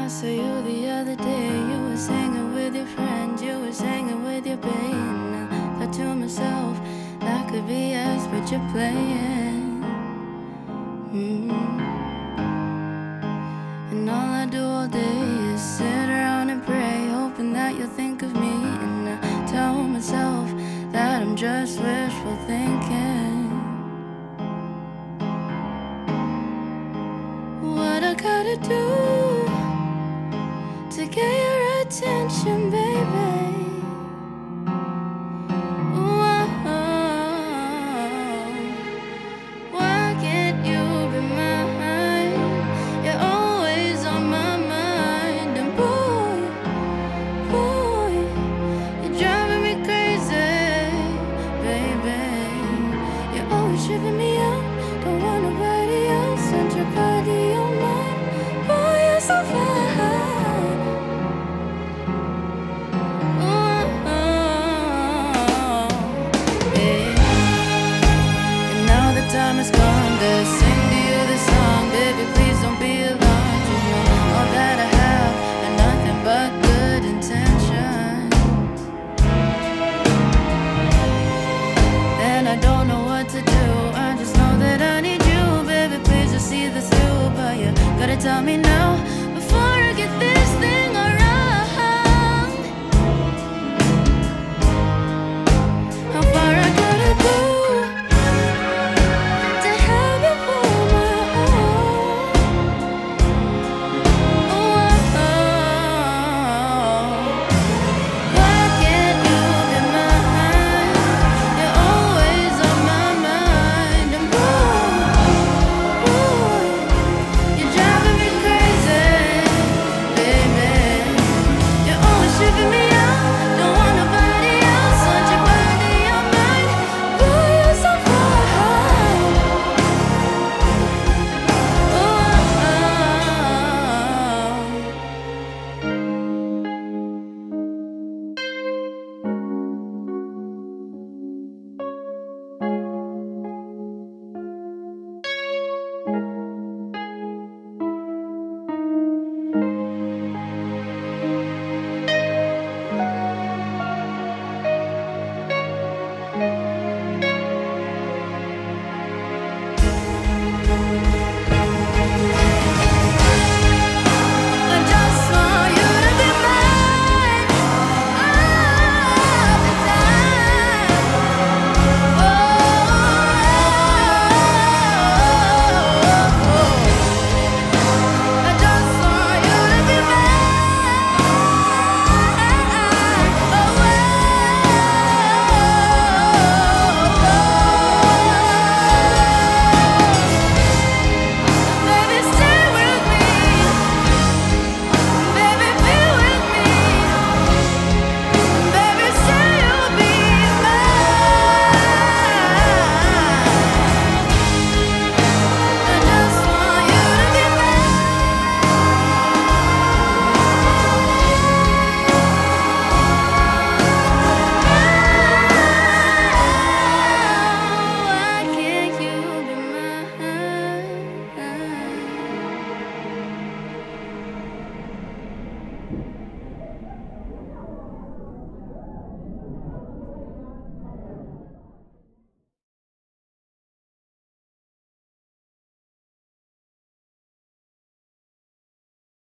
I saw you the other day. You were singing with your friends, you were singing with your babe. And I thought to myself, that could be us, but you're playing. And all I do all day is sit around and pray, hoping that you'll think of me. And I tell myself that I'm just wishful thinking. What I gotta do to get your attention,